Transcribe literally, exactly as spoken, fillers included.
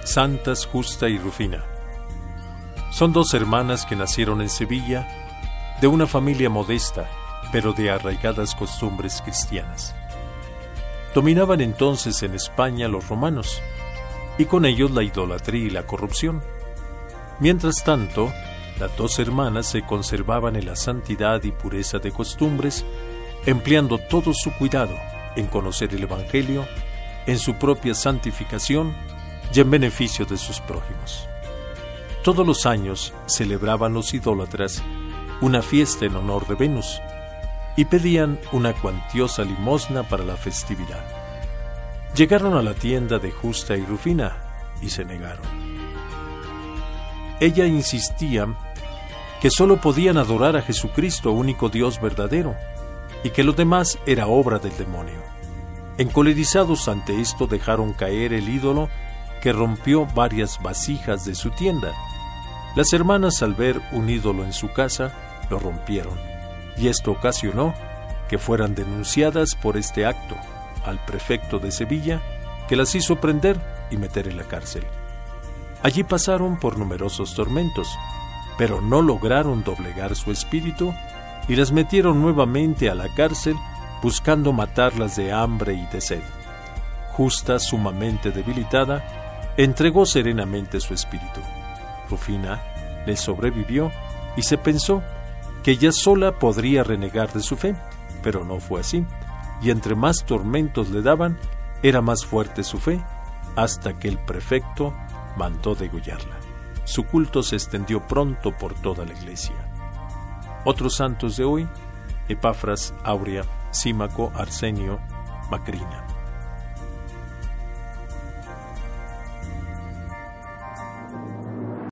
Santas Justa y Rufina. Son dos hermanas que nacieron en Sevilla, de una familia modesta, pero de arraigadas costumbres cristianas. Dominaban entonces en España los romanos, y con ellos la idolatría y la corrupción. Mientras tanto, las dos hermanas se conservaban en la santidad y pureza de costumbres, empleando todo su cuidado en conocer el Evangelio, en su propia santificación y en beneficio de sus prójimos. Todos los años celebraban los idólatras una fiesta en honor de Venus y pedían una cuantiosa limosna para la festividad. Llegaron a la tienda de Justa y Rufina y se negaron. Ella insistía que sólo podían adorar a Jesucristo, único Dios verdadero, y que lo demás era obra del demonio. Encolerizados ante esto, dejaron caer el ídolo, que rompió varias vasijas de su tienda. Las hermanas, al ver un ídolo en su casa, lo rompieron, y esto ocasionó que fueran denunciadas por este acto al prefecto de Sevilla, que las hizo prender y meter en la cárcel. Allí pasaron por numerosos tormentos, pero no lograron doblegar su espíritu y las metieron nuevamente a la cárcel, buscando matarlas de hambre y de sed. Justa, sumamente debilitada, entregó serenamente su espíritu. Rufina le sobrevivió y se pensó que ella sola podría renegar de su fe, pero no fue así, y entre más tormentos le daban, era más fuerte su fe, hasta que el prefecto mandó degollarla. Su culto se extendió pronto por toda la iglesia. Otros santos de hoy: Epafras, Áurea, Símaco, Arsenio, Macrina.